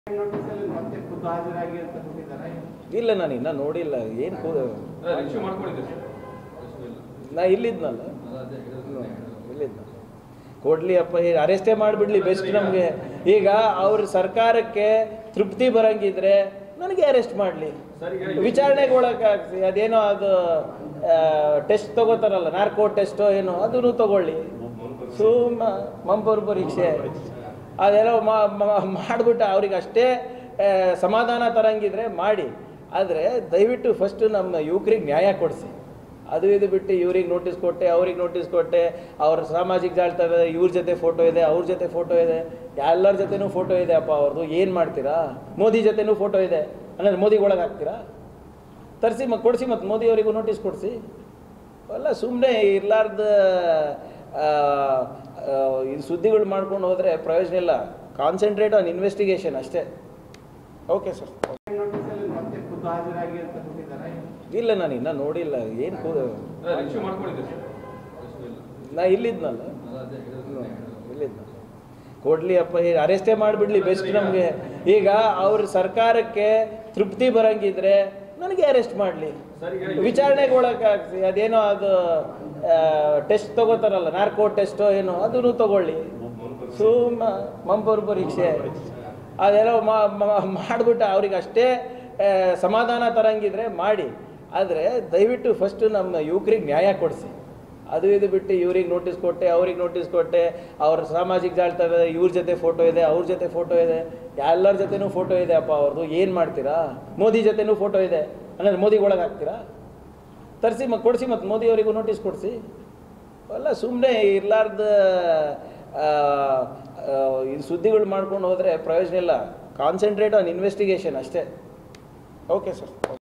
ಇಲ್ಲ ನಾನು ಇನ್ನೂ ನೋಡಿಲ್ಲ ಏನು ನಾ ಇಲ್ಲಿದ್ನಲ್ಲ ಇಲ್ಲಿದ್ನ ಕೊಡ್ಲಿ ಅಪ್ಪ ಈಗ ಅರೆಸ್ಟೇ ಮಾಡಿಬಿಡ್ಲಿ ಬೆಸ್ಟ್ ನಮಗೆ ಈಗ ಅವ್ರ ಸರ್ಕಾರಕ್ಕೆ ತೃಪ್ತಿ ಬರಂಗಿದ್ರೆ ನನಗೆ ಅರೆಸ್ಟ್ ಮಾಡಲಿ ವಿಚಾರಣೆಗೆ ಒಳಗಾಗ್ಸಿ ಅದೇನೋ ಅದು ಟೆಸ್ಟ್ ತಗೋತಾರಲ್ಲ ನಾರ್ಕೋ ಟೆಸ್ಟೋ ಏನೋ ಅದನ್ನು ತಗೊಳ್ಳಿ ಸುಮ್ಮ ಮಂಪರು ಪರೀಕ್ಷೆ ಅದೆಲ್ಲ ಮಾಡಿಬಿಟ್ಟು ಅವ್ರಿಗೆ ಅಷ್ಟೇ ಸಮಾಧಾನ ತರಂಗಿದ್ರೆ ಮಾಡಿ. ಆದರೆ ದಯವಿಟ್ಟು ಫಸ್ಟು ನಮ್ಮ ಯುವಕರಿಗೆ ನ್ಯಾಯ ಕೊಡಿಸಿ. ಅದು ಇದು ಬಿಟ್ಟು ಇವ್ರಿಗೆ ನೋಟಿಸ್ ಕೊಟ್ಟೆ ಅವ್ರಿಗೆ ನೋಟಿಸ್ ಕೊಟ್ಟೆ ಅವ್ರ ಸಾಮಾಜಿಕ ಜಾಲತಾಣ ಇವ್ರ ಜೊತೆ ಫೋಟೋ ಇದೆ ಅವ್ರ ಜೊತೆ ಫೋಟೋ ಇದೆ ಎಲ್ಲರ ಜೊತೆನೂ ಫೋಟೋ ಇದೆ ಅಪ್ಪ ಅವ್ರದ್ದು ಏನು ಮಾಡ್ತೀರಾ? ಮೋದಿ ಜೊತೆನೂ ಫೋಟೋ ಇದೆ ಅಂದರೆ ಮೋದಿಗೆ ಒಳಗೆ ಹಾಕ್ತೀರಾ? ತರಿಸಿ ಮತ್ತು ಕೊಡಿಸಿ ಮತ್ತು ಮೋದಿಯವರಿಗೂ ನೋಟಿಸ್ ಕೊಡಿಸಿ. ಅಲ್ಲ ಸುಮ್ಮನೆ ಇರ್ಲಾರ್ದ ಇದು ಸುದ್ದಿಗಳು ಮಾಡ್ಕೊಂಡು ಹೋದರೆ ಪ್ರಯೋಜನ ಇಲ್ಲ. ಕಾನ್ಸಂಟ್ರೇಟ್ ಆನ್ ಇನ್ವೆಸ್ಟಿಗೇಷನ್ ಅಷ್ಟೇ. Okay sir. ಇಲ್ಲ ನಾನು ಇನ್ನೂ ನೋಡಿಲ್ಲ ಏನು ನಾ ಇಲ್ಲಿದ್ನಲ್ಲ ಇಲ್ಲಿದ್ನ ಕೊಡ್ಲಿ ಅಪ್ಪ ಈಗ ಅರೆಸ್ಟೇ ಮಾಡಿಬಿಡ್ಲಿ ಬೆಸ್ಟ್ ನಮಗೆ. ಈಗ ಅವ್ರ ಸರ್ಕಾರಕ್ಕೆ ತೃಪ್ತಿ ಬರಂಗಿದ್ರೆ ನನಗೆ ಅರೆಸ್ಟ್ ಮಾಡಲಿ ವಿಚಾರಣೆಗೆ ಒಳಗಾಗ್ಸಿ ಅದೇನೋ ಅದು ಟೆಸ್ಟ್ ತಗೋತಾರಲ್ಲ ನಾರ್ಕೋ ಟೆಸ್ಟೋ ಏನೋ ಅದನ್ನು ತಗೊಳ್ಳಿ ಸುಮ್ಮ ಮಂಪರು ಪರೀಕ್ಷೆ ಅದೆಲ್ಲ ಮಾಡಿಬಿಟ್ಟು ಅವ್ರಿಗೆ ಅಷ್ಟೇ ಸಮಾಧಾನ ತರಂಗಿದ್ರೆ ಮಾಡಿ. ಆದರೆ ದಯವಿಟ್ಟು ಫಸ್ಟು ನಮ್ಮ ಯುವಕರಿಗೆ ನ್ಯಾಯ ಕೊಡಿಸಿ. ಅದು ಇದು ಬಿಟ್ಟು ಇವ್ರಿಗೆ ನೋಟಿಸ್ ಕೊಟ್ಟೆ ಅವ್ರಿಗೆ ನೋಟಿಸ್ ಕೊಟ್ಟೆ ಅವ್ರ ಸಾಮಾಜಿಕ ಜಾಲತಾಣ ಇವ್ರ ಜೊತೆ ಫೋಟೋ ಇದೆ ಅವ್ರ ಜೊತೆ ಫೋಟೋ ಇದೆ ಎಲ್ಲರ ಜೊತೆನೂ ಫೋಟೋ ಇದೆ ಅಪ್ಪ ಅವ್ರದ್ದು ಏನು ಮಾಡ್ತೀರಾ? ಮೋದಿ ಜೊತೆನೂ ಫೋಟೋ ಇದೆ ಅಂದರೆ ಮೋದಿಗೆ ಒಳಗೆ ಹಾಕ್ತೀರಾ? ತರಿಸಿ ಮತ್ತು ಕೊಡಿಸಿ ಮತ್ತು ಮೋದಿಯವರಿಗೂ ನೋಟಿಸ್ ಕೊಡಿಸಿ. ಅಲ್ಲ ಸುಮ್ಮನೆ ಇರ್ಲಾರ್ದ ಇದು ಸುದ್ದಿಗಳು ಮಾಡ್ಕೊಂಡು ಹೋದರೆ ಪ್ರಯೋಜನ ಇಲ್ಲ. ಕಾನ್ಸಂಟ್ರೇಟ್ ಆನ್ ಇನ್ವೆಸ್ಟಿಗೇಷನ್ ಅಷ್ಟೇ. Okay sir.